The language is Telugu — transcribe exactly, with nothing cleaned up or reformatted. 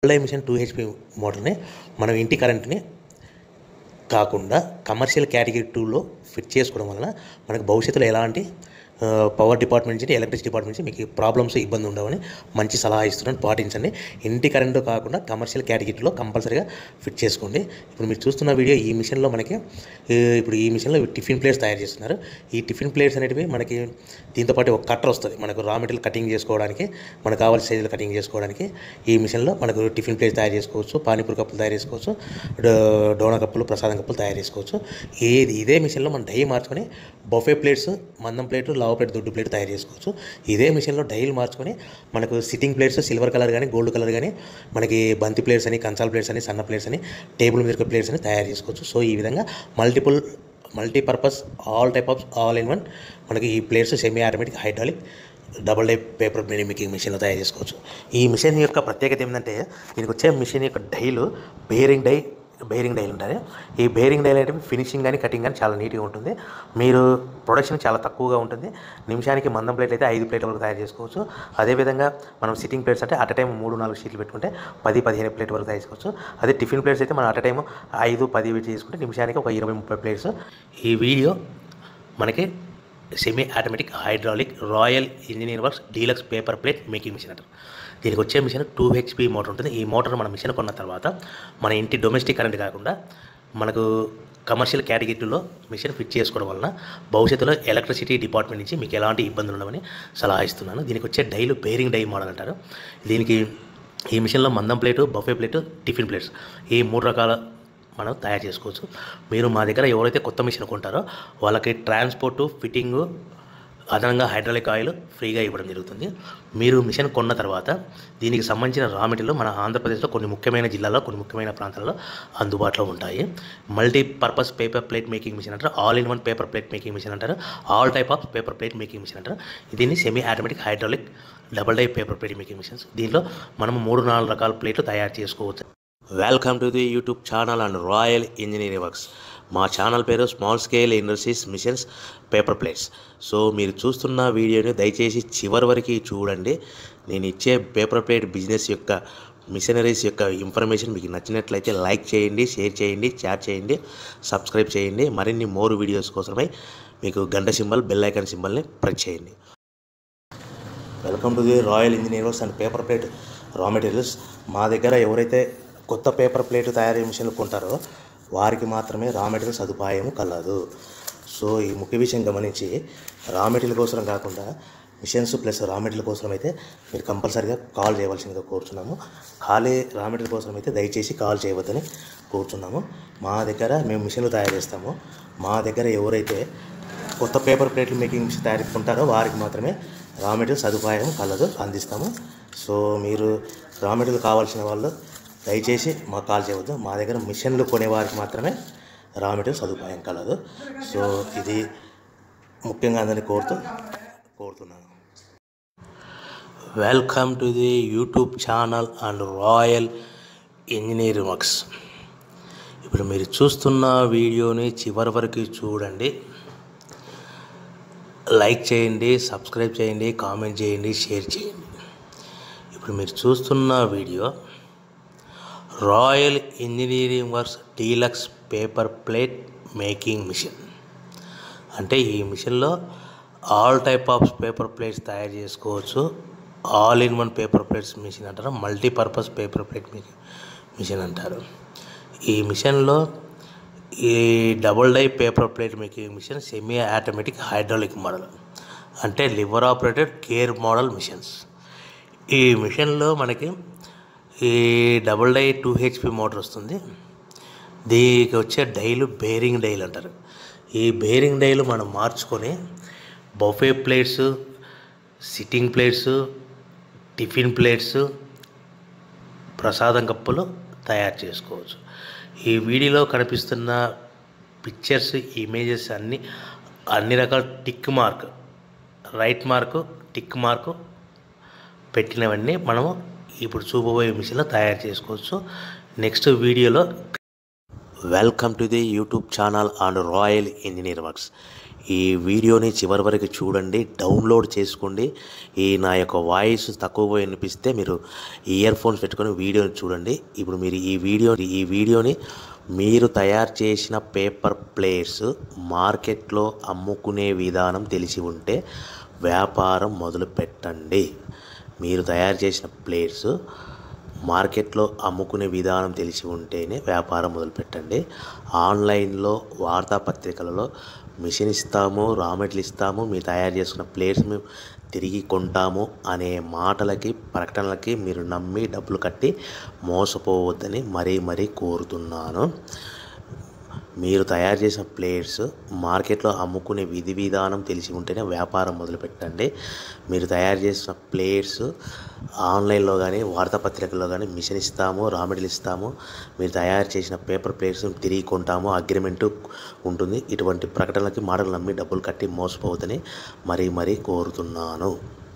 డబుల్ మిషన్ టూ హెచ్పి మోటార్ని మనం ఇంటి కరెంట్ని కాకుండా కమర్షియల్ కేటగిరీ టూలో ఫిట్ చేసుకోవడం వలన మనకు భవిష్యత్తులో ఎలాంటి పవర్ డిపార్ట్మెంట్ నుంచి ఎలక్ట్రిసిటీ డిపార్ట్మెంట్ నుంచి మీకు ప్రాబ్లమ్స్ ఇబ్బంది ఉండవని మంచి సలహా ఇస్తున్నాను, పాటించండి. ఇంటి కరెంటు కాకుండా కమర్షియల్ కేటగిరీలో కంపల్సరీగా ఫిట్ చేసుకోండి. ఇప్పుడు మీరు చూస్తున్న వీడియో ఈ మిషన్లో మనకి ఇప్పుడు ఈ మిషన్లో టిఫిన్ ప్లేట్స్ తయారు చేస్తున్నారు. ఈ టిఫిన్ ప్లేట్స్ అనేటివి మనకి దీంతోపాటు ఒక కట్టర్ వస్తుంది, మనకు రా మెటీరియల్ కటింగ్ చేసుకోవడానికి, మనకు కావాల్సిన సైజులు కటింగ్ చేసుకోవడానికి ఈ మిషన్లో మనకు టిఫిన్ ప్లేట్స్ తయారు చేసుకోవచ్చు, పానీపూరి కప్పులు తయారు చేసుకోవచ్చు, డోనా కప్పులు, ప్రసాదం కప్పులు తయారు చేసుకోవచ్చు. ఏది ఇదే మిషన్లో మనం డై మార్చుకొని బఫే ప్లేట్స్, మందం ప్లేట్, లావు ప్లేట్, దొడ్డు ప్లేట్ తయారు చేసుకోవచ్చు. ఇదే మిషన్లో డైలు మార్చుకొని మనకు సిట్టింగ్ ప్లేట్స్ సిల్వర్ కలర్ కానీ గోల్డ్ కలర్ కానీ మనకి బంతి ప్లేట్స్ అని, కంచాల ప్లేట్స్ అని, సన్న ప్లేట్స్ అని, టేబుల్ మీద ప్లేట్స్ అని తయారు చేసుకోవచ్చు. సో ఈ విధంగా multiple multipurpose all type of all in one మనకి ఈ plates semi automatic, hydraulic, double die paper making మిషన్లో తయారు చేసుకోవచ్చు. ఈ మిషన్ యొక్క ప్రత్యేకత ఏంటంటే దీనికి వచ్చే మిషన్ యొక్క డైలు బేరింగ్ డై బేరింగ్ డైలు ఉంటాయి. ఈ బేరింగ్ డైలు అంటే ఫినిషింగ్ కానీ కటింగ్ కానీ చాలా నీట్గా ఉంటుంది. మీరు ప్రొడక్షన్ చాలా తక్కువగా ఉంటుంది. నిమిషానికి మందం ప్లేట్లు అయితే ఐదు ప్లేట్ల వరకు తయారు చేసుకోవచ్చు. అదేవిధంగా మనం సిట్టింగ్ ప్లేట్స్ అంటే అట్ టైం మూడు నాలుగు షీట్లు పెట్టుకుంటే పది పదిహేను ప్లేట్ వరకు తయారు చేసుకోవచ్చు. అదే టిఫిన్ ప్లేట్స్ అయితే మనం అట్ టైం ఐదు పది పెట్టి చేసుకుంటే నిమిషానికి ఒక ఇరవై ముప్పై ప్లేట్స్. ఈ వీడియో మనకి semi automatic hydraulic royal engineer works deluxe paper plate making machine అంటారు. దీనికి వచ్చే మిషన్ టూ హెచ్పి మోటార్ ఉంటుంది. ఈ మోటార్ మన మిషన్ కొన్న తర్వాత మన ఇంటి డొమెస్టిక్ కరెంట్ కాకుండా మనకు కమర్షియల్ కేటగిరీలో మిషన్ ఫిట్ చేసుకోవడం వలన భవిష్యత్తులో ఎలక్ట్రిసిటీ డిపార్ట్మెంట్ నుంచి మీకు ఎలాంటి ఇబ్బందులు ఉండవని సలహా ఇస్తున్నాను. దీనికి వచ్చే డైలు బేరింగ్ డై మోడల్ అంటారు. దీనికి ఈ మిషన్లో మందం plate, buffet plate, tiffin plates ఈ మూడు రకాల మనం తయారు చేసుకోవచ్చు. మీరు మా దగ్గర ఎవరైతే కొత్త మిషన్ కొంటారో వాళ్ళకి ట్రాన్స్పోర్టు, ఫిట్టింగు, అదనంగా హైడ్రాలిక్ ఆయిల్ ఫ్రీగా ఇవ్వడం జరుగుతుంది. మీరు మిషన్ కొన్న తర్వాత దీనికి సంబంధించిన రా మెటీరియల్ మన ఆంధ్రప్రదేశ్లో కొన్ని ముఖ్యమైన జిల్లాల్లో, కొన్ని ముఖ్యమైన ప్రాంతాల్లో అందుబాటులో ఉంటాయి. Multipurpose paper plate making machine అంటారు, all in one paper plate making machine అంటారు, all type of paper plate making machine అంటారు. దీన్ని semi automatic hydraulic double die paper plate making machines. దీంట్లో మనం మూడు నాలుగు రకాల ప్లేట్లు తయారు చేసుకోవచ్చు. Welcome to the YouTube channel and Royal Engineering Works. మా ఛానల్ పేరు small scale industries machines paper plates. So మీరు చూస్తున్న వీడియోని దయచేసి చివరి వరకు చూడండి. నేను ఇచ్చే పేపర్ ప్లేట్ బిజినెస్ యొక్క మిషనరీస్ యొక్క ఇన్ఫర్మేషన్ మీకు నచ్చినట్లయితే లైక్ చేయండి, షేర్ చేయండి, షేర్ చేయండి, సబ్స్క్రైబ్ చేయండి. మరిన్ని మోర్ వీడియోస్ కోసమై మీకు గంట సింబల్, బెల్ ఐకాన్ సింబల్ని ప్రెస్ చేయండి. Welcome to the Royal Engineering Works and paper plate raw materials. మా దగ్గర ఎవరైతే కొత్త పేపర్ ప్లేట్ తయారీ మిషన్లు కొంటారో వారికి మాత్రమే రా మెటీరియల్ సదుపాయం కలదు. సో ఈ ముఖ్య విషయం గమనించి రా మెటీరియల్ కోసం కాకుండా మిషన్స్ ప్లస్ రా మెటీరియల్ కోసం అయితే మీరు కంపల్సరీగా కాల్ చేయవలసిందిగా కోరుతున్నాము. ఖాళీ రా మెటీరియల్ కోసం అయితే దయచేసి కాల్ చేయవద్దని కోరుతున్నాము. మా దగ్గర మేము మిషన్లు తయారు చేస్తాము. మా దగ్గర ఎవరైతే కొత్త పేపర్ ప్లేట్లు మేకింగ్ మిషన్ తయారు కొంటారో వారికి మాత్రమే రా మెటీరియల్ సదుపాయం కలదు, అందిస్తాము. సో మీరు రా మెటీరియల్ కావాల్సిన వాళ్ళు దయచేసి మాకు కాల్ చేయవద్దు. మా దగ్గర మిషన్లు కొనే వారికి మాత్రమే రా మెటీరియల్ సదుపాయం కలదు. సో ఇది ముఖ్యంగా అందరినీ కోరుతూ కోరుతున్నాను. Welcome to the YouTube channel and Royal Engineering Works. ఇప్పుడు మీరు చూస్తున్న వీడియోని చివరి వరకు చూడండి. లైక్ చేయండి, సబ్స్క్రైబ్ చేయండి, కామెంట్ చేయండి, షేర్ చేయండి. ఇప్పుడు మీరు చూస్తున్న video Royal Engineering Works deluxe paper plate making machine. అంటే ఈ మిషన్లో all type of paper plates తయారు చేసుకోవచ్చు. All in one paper plates machine అంటారు, multipurpose paper plate making machine అంటారు. ఈ మిషన్లో ఈ double die paper plate making machine semi automatic hydraulic model, అంటే lever operated gear model machines. ఈ మిషన్లో మనకి ఈ double die two HP motor వస్తుంది. దీనికి వచ్చే డైలు బేరింగ్ డైలు అంటారు. ఈ బేరింగ్ డైలు మనం మార్చుకొని buffet plates, sitting plates, tiffin plates, ప్రసాదం కప్పులు తయారు చేసుకోవచ్చు. ఈ వీడియోలో కనిపిస్తున్న పిక్చర్స్, ఇమేజెస్ అన్నీ అన్ని రకాల tick mark, right mark, tick mark పెట్టినవన్నీ మనము ఇప్పుడు చూపబోయే మిషన్లో తయారు చేసుకోవచ్చు. నెక్స్ట్ వీడియోలో welcome to the YouTube channel and Royal engineer Works. ఈ వీడియోని చివరి వరకు చూడండి, డౌన్లోడ్ చేసుకోండి. ఈ నా యొక్క వాయిస్ తక్కువ వినిపిస్తే మీరు ఇయర్ ఫోన్స్ పెట్టుకొని వీడియోని చూడండి. ఇప్పుడు మీరు ఈ వీడియో ఈ వీడియోని మీరు తయారు చేసిన పేపర్ ప్లేట్స్ మార్కెట్లో అమ్ముకునే విధానం తెలిసి ఉంటే వ్యాపారం మొదలు పెట్టండి. మీరు తయారు చేసిన ప్లేట్స్ మార్కెట్లో అమ్ముకునే విధానం తెలిసి ఉంటేనే వ్యాపారం మొదలుపెట్టండి. ఆన్లైన్లో వార్తాపత్రికలలో మిషన్ ఇస్తాము, రా మెటీరియల్ ఇస్తాము, మీరు తయారు చేసుకున్న ప్లేట్స్ మేము తిరిగి కొంటాము అనే మాటలకి ప్రకటనలకి మీరు నమ్మి డబ్బులు కట్టి మోసపోవద్దని మరీ మరీ కోరుతున్నాను. మీరు తయారు చేసిన ప్లేట్స్ మార్కెట్లో అమ్ముకునే విధి విధానం తెలిసి ఉంటేనే వ్యాపారం మొదలుపెట్టండి. మీరు తయారు చేసిన ప్లేట్స్ ఆన్లైన్లో కానీ వార్తాపత్రికల్లో కానీ మిషన్ ఇస్తాము, రా మెటీరియల్ ఇస్తాము, మీరు తయారు చేసిన పేపర్ ప్లేట్స్ తిరిగి కొంటాము, అగ్రిమెంట్ ఉంటుంది. ఇటువంటి ప్రకటనలకి మాటలు నమ్మి డబ్బులు కట్టి మోసపోవద్దని మరీ మరీ కోరుతున్నాను.